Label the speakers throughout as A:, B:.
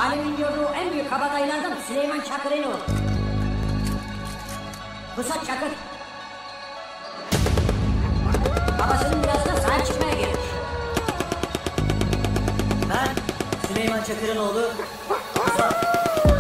A: Alemin gördüğü en büyük kabadayılardan Süleyman Çakır'ın. Pusat Çakır. Babasının biraz da sahip çıkmaya gelmiş.
B: Ben Süleyman Çakır'ın oğlu Pusat.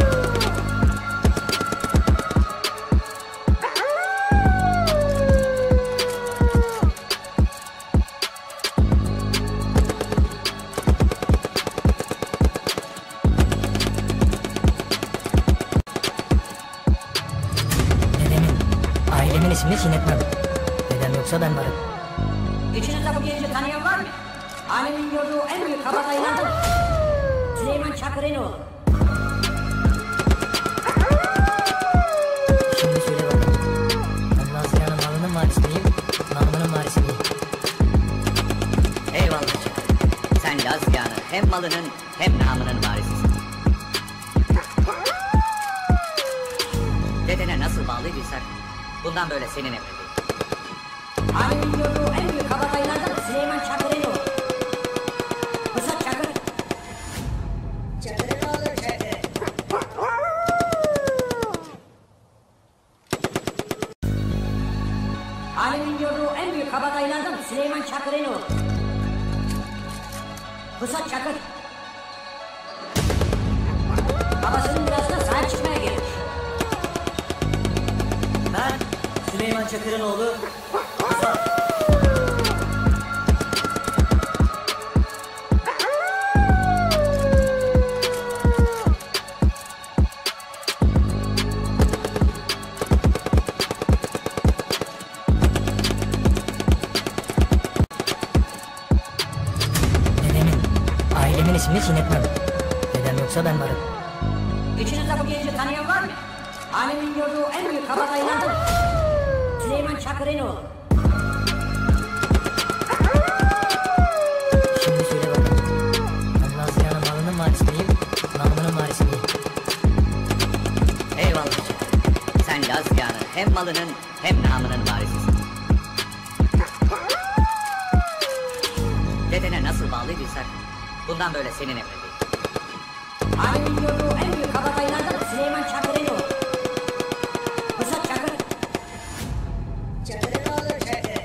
C: Ailemin ismini çiğnetmem. Dedem yoksa ben varım.
A: İçinizde bu genci tanıyan var mı? Alemin gördüğü en büyük kabadayılardan Süleyman Çakır'ın.
C: Şimdi söyle bakalım. Ben Nazlı'nın malının varisi miyim? Namının varisi miyim?
D: Eyvallah Çakır. Sen Lazgâ'nın hem malının hem namının varisisin. Dedene nasıl bağlıydıysak bundan böyle senin emrindeyiz.
A: Alemin gördüğü en büyük kabadayılardan Süleyman Çakır'ın. Pusat Çakır.
B: Çakır'ın oğlu Çakır.
A: Alemin gördüğü en büyük kabadayılardan Süleyman Çakır'ın. Pusat Çakır. Babasının biraz da sahip çıkmaya gelmiş.
B: Ben Süleyman Çakır'ın oğlu Pusat.
C: Ailemin ismini çiğnetmem. Dedem yoksa ben varım.
A: İçinizde bu genci tanıyan var mı? Alemin gördüğü en büyük kabadayılardan Süleyman Çakır'ın.
C: Şimdi söyle bakalım. Ben Nazlı'nın malının varisi miyim? Namının varisi miyim?
D: Eyvallah Çakır. Sen Lazgâ'nın hem malının hem namının varisisin. Dedene nasıl bağlıydıysak bundan böyle senin emrindeyiz.
A: Alemin gördüğü en büyük kabadayılardan Süleyman Çakır'ın. Pusat Çakır.
B: Çakır'ın oğlu Çakır.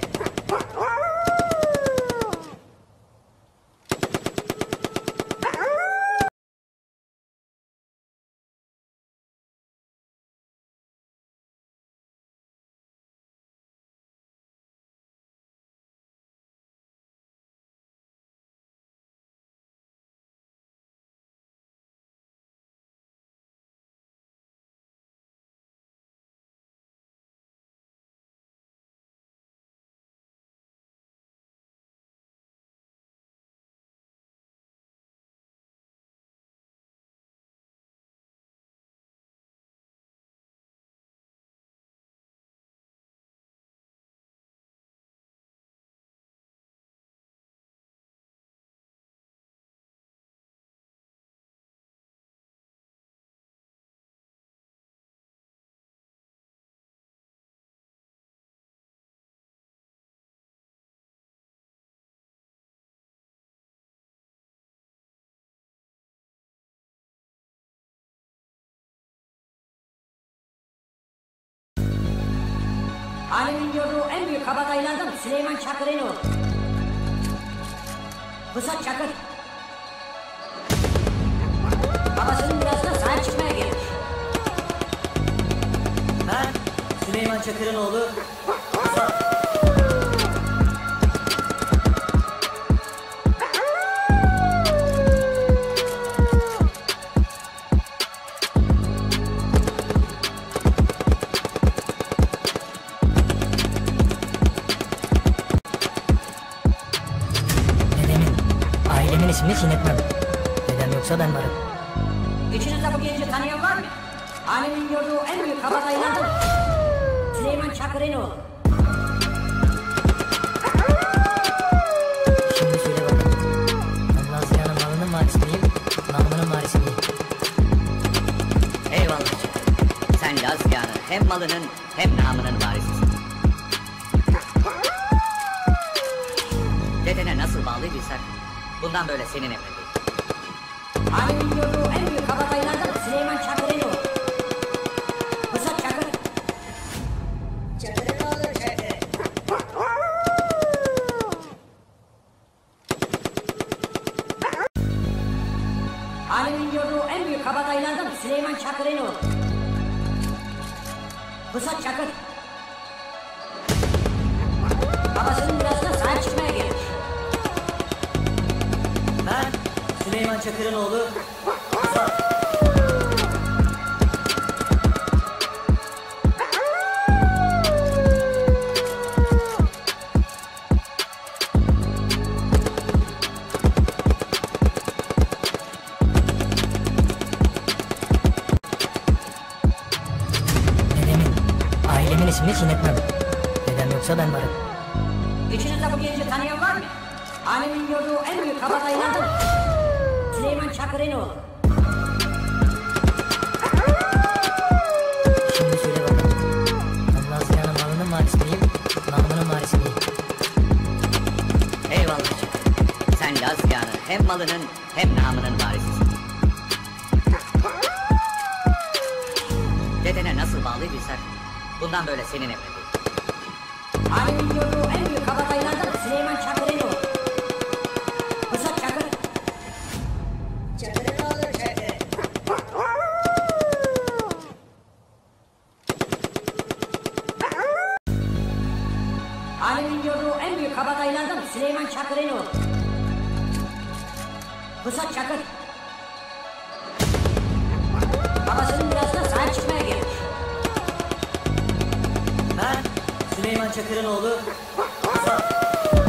A: Alemin gördüğü en büyük kabadayılardan Süleyman Çakır'ın. Pusat Çakır. Babasının biraz da sahip çıkmaya gelmiş.
B: Ben Süleyman Çakır'ın oğlu Pusat.
C: Ailemin ismini çiğnetmem. Dedem yoksa ben varım.
A: İçinizde bu genci tanıyan var mı? Alemin gördüğü en büyük kabadayılardan Süleyman Çakır'ın.
C: Şimdi söyle bakalım. Ben Nazlı'nın malının varisi miyim? Namının varisi miyim?
D: Eyvallah Çakır. Sen Lazgâ'nın hem malının hem namının varisisin. Dedene nasıl bağlıydıysak bundan böyle senin emrindeyiz.
A: Alemin gördüğü en büyük Alemin gördüğü en büyük kabadayılardan Süleyman Çakır'ın. Pusat Çakır. Babasının mirasına sahip çıkmaya gelmiş.
B: Ben Süleyman Çakır'ın oğlu Pusat.
C: Ailemin ismini çiğnetmem. Dedem yoksa ben varım.
A: İçinizde bu genci tanıyan var mı? Alemin gördüğü en büyük kabadayılardan Süleyman Çakır'ın.
C: Şimdi söyle bakalım. Ben Nazihan'ın malının varisi miyim? Namının varisi miyim?
D: Eyvallah Çakır. Sen Lazyan'ın hem malının hem namının varisisin. Dedene nasıl bağlıydıysak bundan böyle senin emrindeyiz.
A: Alemin gördüğü en büyük kabadayılardan Süleyman Çakır'ın. Pusat Çakır.
B: Çakır'ın oğlu Çakır.
A: Alemin gördüğü en büyük kabadayılardan Süleyman Çakır'ın. Pusat Çakır. Babasının mirasına sahip çıkmaya gelmiş.
B: Ben Süleyman Çakır'ın oğlu Pusat.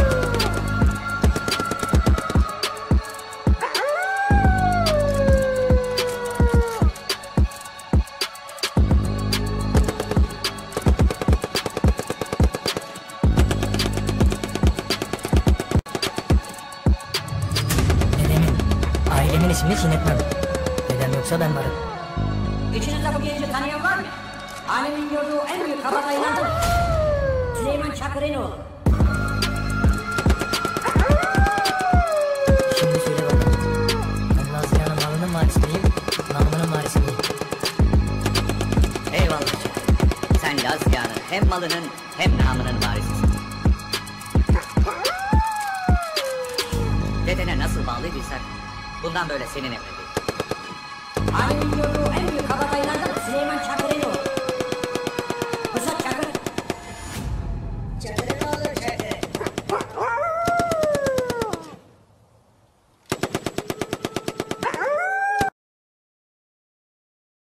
C: Ailemin ismini çiğnetmem. Dedem yoksa ben varım.
A: İçinizde bu genci tanıyan var mı? Alemin gördüğü en büyük kabadayılardan Süleyman Çakır'ın.
C: Şimdi söyle bakalım. Ben Nazihan'ın malının varisi miyim? Namının varisi miyim?
D: Eyvallah Çakır. Sen Lazyan'ın hem malının hem namının varisisin. Dedene nasıl bağlıydıysak bundan böyle senin emrindeyiz.
A: Alemin gördüğü